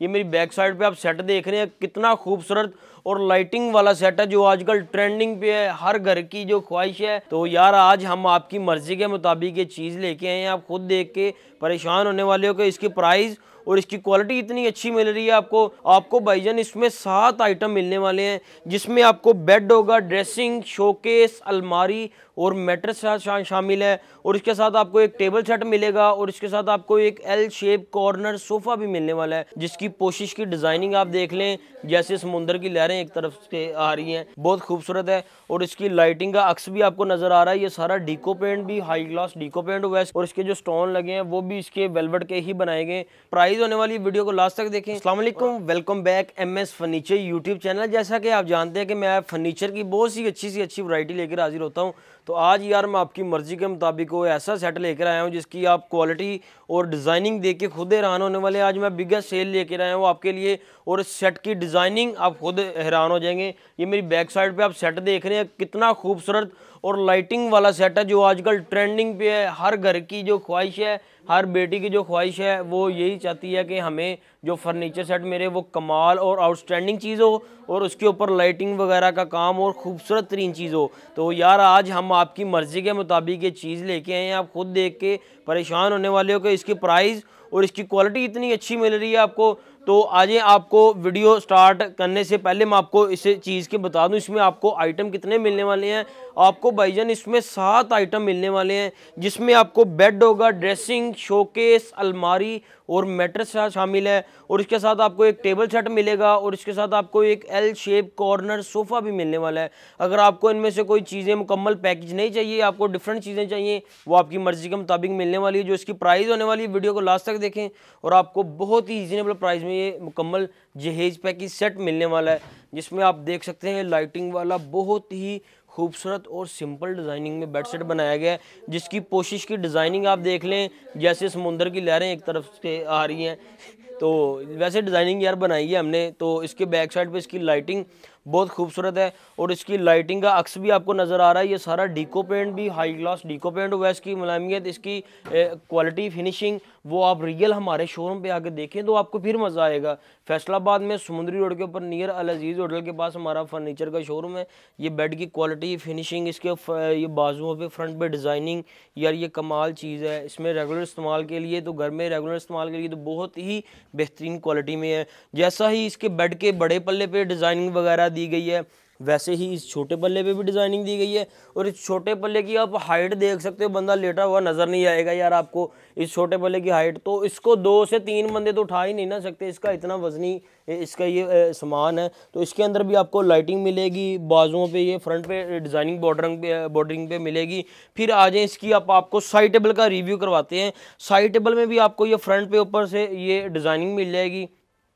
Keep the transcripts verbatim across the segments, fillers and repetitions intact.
ये मेरी back side पे आप सेट देख रहे हैं, कितना खूबसूरत और लाइटिंग वाला सेट है जो आजकल ट्रेंडिंग पे है, हर घर की जो ख्वाहिश है। तो यार आज हम आपकी मर्जी के मुताबिक ये चीज़ लेके आए हैं, आप खुद देख के परेशान होने वाले हो कि इसकी प्राइस और इसकी क्वालिटी इतनी अच्छी मिल रही है आपको। आपको भाईजान इसमें सात आइटम मिलने वाले हैं, जिसमें आपको बेड होगा, ड्रेसिंग, शोकेस, अलमारी और मैट्रेस शा, शामिल है। और इसके साथ आपको एक टेबल सेट मिलेगा और इसके साथ आपको एक एल शेप कॉर्नर सोफा भी मिलने वाला है, जिसकी पोशिश की डिजाइनिंग आप देख लें, जैसे समुंदर की लहरें एक तरफ से आ रही हैं, बहुत खूबसूरत है। और इसकी लाइटिंग का अक्स भी आपको नजर आ रहा है। ये सारा डीको पेंट भी हाई क्लास डीको पेंट हुआ है और इसके जो स्टोन लगे हैं वो भी इसके वेलवेट के ही बनाए गए। प्राइस होने वाली वीडियो को लास्ट तक देखें। अस्सलाम वालेकुम, welcome back M S furniture YouTube channel. जैसा कि आप जानते हैं कि मैं फर्नीचर की बहुत सी अच्छी सी अच्छी वैरायटी लेकर हाजिर होता हूँ। तो आज यार मैं आपकी मर्जी के मुताबिक वो ऐसा सेट लेकर आया हूँ जिसकी आप क्वालिटी और डिज़ाइनिंग देख के खुद हैरान होने वाले हैं। आज मैं बिगेस्ट सेल लेकर आया हूँ आपके लिए और इस सेट की डिज़ाइनिंग आप खुद हैरान हो जाएंगे। ये मेरी बैक साइड पे आप सेट देख रहे हैं, कितना खूबसूरत और लाइटिंग वाला सेट है जो आजकल ट्रेंडिंग पे है। हर घर की जो ख्वाहिश है, हर बेटी की जो ख्वाहिश है वो यही चाहती है कि हमें जो फर्नीचर सेट मेरे वो कमाल और आउटस्टैंडिंग चीज़ हो और उसके ऊपर लाइटिंग वगैरह का काम और खूबसूरत तरीन चीज़ हो। तो यार आज हम आपकी मर्ज़ी के मुताबिक ये चीज़ लेके आए हैं, आप खुद देख के परेशान होने वाले हो कि इसकी प्राइस और इसकी क्वालिटी इतनी अच्छी मिल रही है आपको। तो आज आपको वीडियो स्टार्ट करने से पहले मैं आपको इस चीज़ के बता दूं, इसमें आपको आइटम कितने मिलने वाले हैं। आपको भाईजान इसमें सात आइटम मिलने वाले हैं, जिसमें आपको बेड होगा, ड्रेसिंग, शोकेस, अलमारी और मैट्रेस शामिल है। और इसके साथ आपको एक टेबल सेट मिलेगा और इसके साथ आपको एक एल शेप कॉर्नर सोफ़ा भी मिलने वाला है। अगर आपको इनमें से कोई चीज़ें मुकम्मल पैकेज नहीं चाहिए, आपको डिफरेंट चीज़ें चाहिए, वो आपकी मर्ज़ी के मुताबिक मिलने वाली है। जो इसकी प्राइस होने वाली वीडियो को लास्ट तक देखें और आपको बहुत ही रीजनेबल प्राइस में ये मुकम्मल जहेज पैकेज सेट मिलने वाला है, जिसमें आप देख सकते हैं लाइटिंग वाला बहुत ही खूबसूरत और सिंपल डिज़ाइनिंग में बेड सेट बनाया गया है, जिसकी पोशिश की डिज़ाइनिंग आप देख लें, जैसे समुंदर की लहरें एक तरफ से आ रही हैं। तो वैसे डिज़ाइनिंग यार बनाई है हमने। तो इसके बैक साइड पे इसकी लाइटिंग बहुत खूबसूरत है और इसकी लाइटिंग का अक्स भी आपको नज़र आ रहा है। ये सारा डीको पेंट भी हाई क्लास डीको पेंट हुआ है। इसकी मुलायमियत, इसकी क्वालिटी, फिनिशिंग वो आप रियल हमारे शोरूम पे आके देखें तो आपको फिर मज़ा आएगा। फैसलाबाद में समुंदरी रोड के ऊपर नियर अजीज़ होटल के पास हमारा फर्नीचर का शोरूम है। ये बेड की क्वालिटी, फिनिशिंग, इसके ये बाजुओं पे, फ्रंट पे डिज़ाइनिंग, यार ये कमाल चीज़ है। इसमें रेगुलर इस्तेमाल के लिए, तो घर में रेगुलर इस्तेमाल के लिए तो बहुत ही बेहतरीन क्वालिटी में है। जैसा ही इसके बेड के बड़े पल्ले पे डिज़ाइनिंग वगैरह दी गई है, वैसे ही इस छोटे पल्ले पे भी डिज़ाइनिंग दी गई है। और इस छोटे पल्ले की आप हाइट देख सकते हो, बंदा लेटा हुआ नज़र नहीं आएगा यार आपको इस छोटे पल्ले की हाइट। तो इसको दो से तीन बंदे तो उठा ही नहीं ना सकते, इसका इतना वजनी इसका ये सामान है। तो इसके अंदर भी आपको लाइटिंग मिलेगी, बाजुओं पे ये फ्रंट पे डिज़ाइनिंग बॉर्डरिंग पे बॉर्डरिंग पे मिलेगी। फिर आ जाए इसकी आप आपको साइड टेबल का रिव्यू करवाते हैं। साइड टेबल में भी आपको ये फ्रंट पे ऊपर से ये डिज़ाइनिंग मिल जाएगी।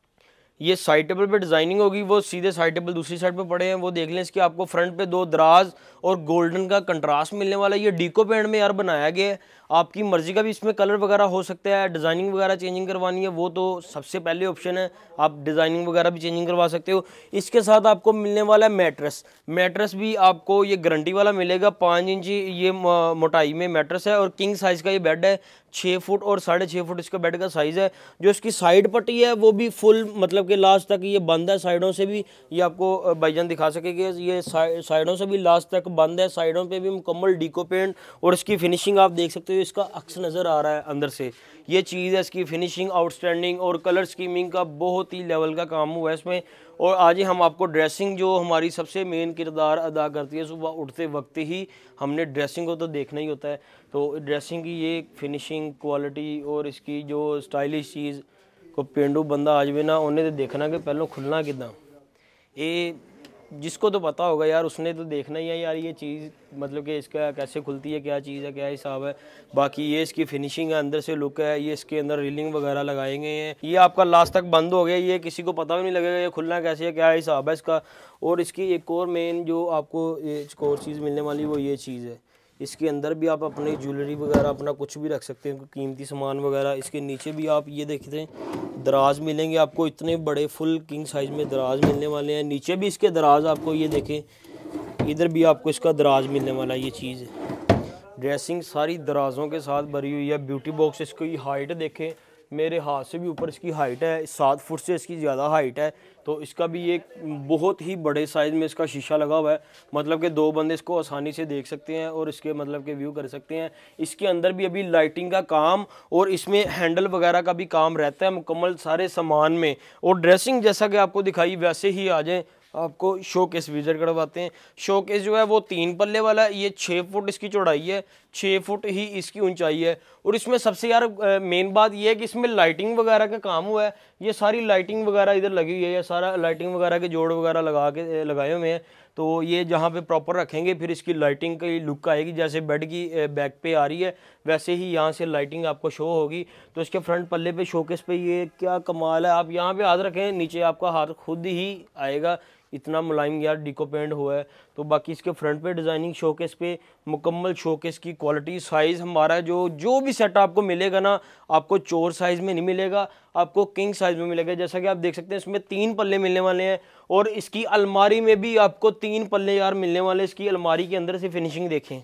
ये साइड टेबल पे डिज़ाइनिंग होगी, वो सीधे साइड टेबल दूसरी साइड पे पड़े हैं, वो देख लें। इसके आपको फ्रंट पे दो दराज और गोल्डन का कंट्रास्ट मिलने वाला है। ये डीको पेंट में यार बनाया गया है, आपकी मर्जी का भी इसमें कलर वगैरह हो सकता है। डिज़ाइनिंग वगैरह चेंजिंग करवानी है वो तो सबसे पहले ऑप्शन है, आप डिज़ाइनिंग वगैरह भी चेंजिंग करवा सकते हो। इसके साथ आपको मिलने वाला है मैट्रेस। मैट्रेस भी आपको ये गारंटी वाला मिलेगा, पाँच इंच ये मोटाई में मैट्रेस है और किंग साइज़ का ये बेड है। छः फुट और साढ़े छः फुट इसका बेड का साइज़ है। जो इसकी साइड पट्टी है वो भी फुल मतलब कि लास्ट तक ये बंद है, साइडों से भी ये आपको भाईजान दिखा सकेंगे, ये साइडों से भी लास्ट तक बंद है, साइडों पे भी मुकम्मल डीको पेंट। और इसकी फिनिशिंग आप देख सकते हो, इसका अक्स नज़र आ रहा है अंदर से, ये चीज़ है इसकी फिनिशिंग आउटस्टैंडिंग। और कलर स्कीमिंग का बहुत ही लेवल का काम हुआ है इसमें। और आज ही हम आपको ड्रेसिंग जो हमारी सबसे मेन किरदार अदा करती है, सुबह उठते वक्त ही हमने ड्रेसिंग को तो देखना ही होता है। तो ड्रेसिंग की ये फिनिशिंग, क्वालिटी और इसकी जो स्टाइलिश चीज़ को पेंडू बंदा आज भी ना उन्हें तो देखना कि पहले खुलना कितना, ये जिसको तो पता होगा यार उसने तो देखना ही है यार ये चीज़, मतलब कि इसका कैसे खुलती है, क्या चीज़ है, क्या हिसाब है। बाकी ये इसकी फिनिशिंग है, अंदर से लुक है, ये इसके अंदर रीलिंग वगैरह लगाए गए हैं। ये आपका लास्ट तक बंद हो गया, ये किसी को पता भी नहीं लगेगा ये खुलना कैसे है, क्या हिसाब है इसका। और इसकी एक और मेन जो आपको एक और चीज़ मिलने वाली वो ये चीज़ है, इसके अंदर भी आप अपनी ज्वेलरी वगैरह अपना कुछ भी रख सकते हैं, कीमती सामान वगैरह। इसके नीचे भी आप ये देखते हैं दराज मिलेंगे आपको, इतने बड़े फुल किंग साइज़ में दराज मिलने वाले हैं। नीचे भी इसके दराज आपको ये देखें, इधर भी आपको इसका दराज मिलने वाला है। ये चीज़ है ड्रेसिंग सारी दराजों के साथ भरी हुई है। ब्यूटी बॉक्स इसकी हाइट देखें, मेरे हाथ से भी ऊपर इसकी हाइट है, सात फुट से इसकी ज़्यादा हाइट है। तो इसका भी एक बहुत ही बड़े साइज़ में इसका शीशा लगा हुआ है, मतलब कि दो बंदे इसको आसानी से देख सकते हैं और इसके मतलब के व्यू कर सकते हैं। इसके अंदर भी अभी लाइटिंग का काम और इसमें हैंडल वगैरह का भी काम रहता है मुकम्मल सारे सामान में। और ड्रेसिंग जैसा कि आपको दिखाई वैसे ही आ जाए, आपको शोकेस विजिट करवाते हैं। शोकेस जो है वो तीन पल्ले वाला है, ये छः फुट इसकी चौड़ाई है, छः फुट ही इसकी ऊंचाई है। और इसमें सबसे यार मेन बात ये है कि इसमें लाइटिंग वगैरह का काम हुआ है। ये सारी लाइटिंग वगैरह इधर लगी हुई है, ये सारा लाइटिंग वगैरह के जोड़ वगैरह लगा के लगाए हुए हैं। तो ये जहाँ पे प्रॉपर रखेंगे फिर इसकी लाइटिंग की लुक आएगी, जैसे बेड की बैक पे आ रही है वैसे ही यहाँ से लाइटिंग आपको शो होगी। तो इसके फ्रंट पल्ले पे शोकेस पे ये क्या कमाल है, आप यहाँ पे हाथ रखें नीचे आपका हाथ खुद ही आएगा, इतना मुलायम यार डिको पेंट हुआ है। तो बाकी इसके फ्रंट पे डिज़ाइनिंग शोकेस पे मुकम्मल शोकेस की क्वालिटी, साइज़ हमारा जो जो भी सेट आपको मिलेगा ना, आपको चोर साइज़ में नहीं मिलेगा, आपको किंग साइज़ में मिलेगा। जैसा कि आप देख सकते हैं इसमें तीन पल्ले मिलने वाले हैं और इसकी अलमारी में भी आपको तीन पल्ले यार मिलने वाले। इसकी अलमारी के अंदर से फिनिशिंग देखें,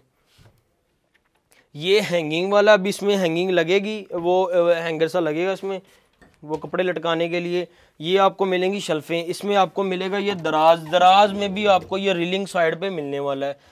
ये हैंगिंग वाला भी इसमें हैंगिंग लगेगी, वो हैंगर सा लगेगा इसमें वो कपड़े लटकाने के लिए। ये आपको मिलेंगी शेल्फें, इसमें आपको मिलेगा ये दराज, दराज में भी आपको ये रीलिंग साइड पे मिलने वाला है।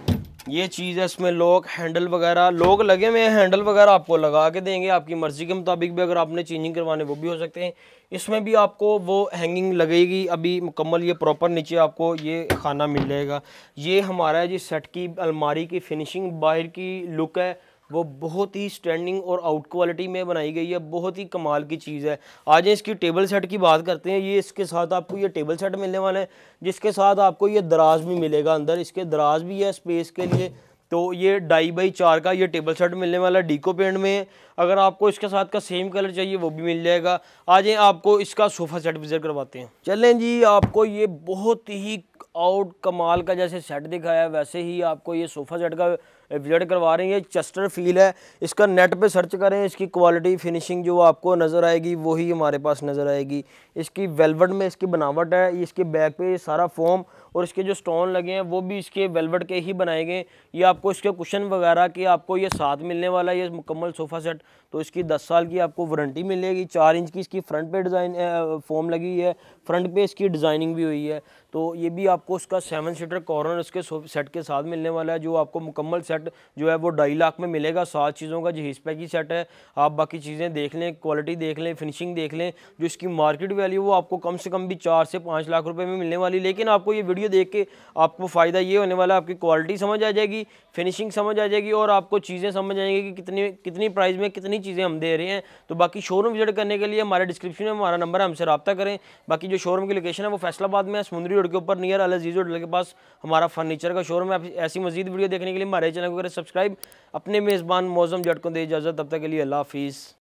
ये चीज़ है, इसमें लॉक हैंडल वगैरह लोग लगे हुए हैं, हैंडल वगैरह आपको लगा के देंगे, आपकी मर्ज़ी के मुताबिक भी अगर आपने चेंजिंग करवाने वो भी हो सकते हैं। इसमें भी आपको वो हैंगिंग लगेगी अभी मुकम्मल, ये प्रॉपर नीचे आपको ये खाना मिल जाएगा। ये हमारा है जी सेट की अलमारी की फिनिशिंग, बाहर की लुक है वो बहुत ही स्टैंडिंग और आउट क्वालिटी में बनाई गई है, बहुत ही कमाल की चीज़ है। आज इसकी टेबल सेट की बात करते हैं। ये इसके साथ आपको ये टेबल सेट मिलने वाला है, जिसके साथ आपको ये दराज भी मिलेगा, अंदर इसके दराज भी है स्पेस के लिए। तो ये ढाई बाई चार का ये टेबल सेट मिलने वाला है, डीको पेंट में। अगर आपको इसके साथ का सेम कलर चाहिए वो भी मिल जाएगा। आज आपको इसका सोफ़ा सेट विजिट करवाते हैं। चलें जी, आपको ये बहुत ही आउट कमाल का जैसे सेट दिखाया है वैसे ही आपको ये सोफ़ा सेट का विजिट करवा रहे हैं। ये चेस्टर फील है, इसका नेट पे सर्च करें, इसकी क्वालिटी फिनिशिंग जो आपको नज़र आएगी वही हमारे पास नज़र आएगी। इसकी वेलवेट में इसकी बनावट है, ये इसके बैक पे सारा फोम और इसके जो स्टोन लगे हैं वो भी इसके वेलवेट के ही बनाए गए। ये आपको इसके कुशन वगैरह की आपको ये साथ मिलने वाला है ये मुकम्मल सोफ़ा सेट। तो इसकी दस साल की आपको वारंटी मिलेगी। चार इंच की इसकी फ्रंट पे डिज़ाइन फोम लगी है, फ्रंट पे इसकी डिज़ाइनिंग भी हुई है। तो ये भी आपको उसका सेवन सीटर कॉर्नर इसके सेट के साथ मिलने वाला है, जो आपको मुकम्मल सेट जो है वो ढाई लाख में मिलेगा। सात चीज़ों का जहीज़ पैक ही सेट है। आप बाकी चीज़ें देख लें, क्वालिटी देख लें, फिनिशिंग देख लें। जो इसकी मार्केट वैल्यू वो आपको कम से कम भी चार से पाँच लाख रुपए में मिलने वाली। लेकिन आपको ये वीडियो देख के आपको फ़ायदा ये होने वाला है, आपकी क्वालिटी समझ आ जाएगी, फिनिशिंग समझ आ जाएगी और आपको चीज़ें समझ आएंगी कि कितनी कितनी प्राइस में कितनी चीज़ें हम दे रहे हैं। तो बाकी शोरूम विजिट करने के लिए हमारे डिस्क्रिप्शन में हमारा नंबर है, हमसे रब्ता करें। बाकी जो शोरूम की लोकेशन है वो फैसलाबाद में है, समुंदरी रोड के ऊपर नियर अजीज होटल के पास हमारा फर्नीचर का शोरूम है। ऐसी मजीद वीडियो देखने के लिए हमारे चैनल को करें सब्सक्राइब। अपने मेज़बान मौज़म जट को दे इजाज़त, तब तक के लिए अल्लाह हाफिज़।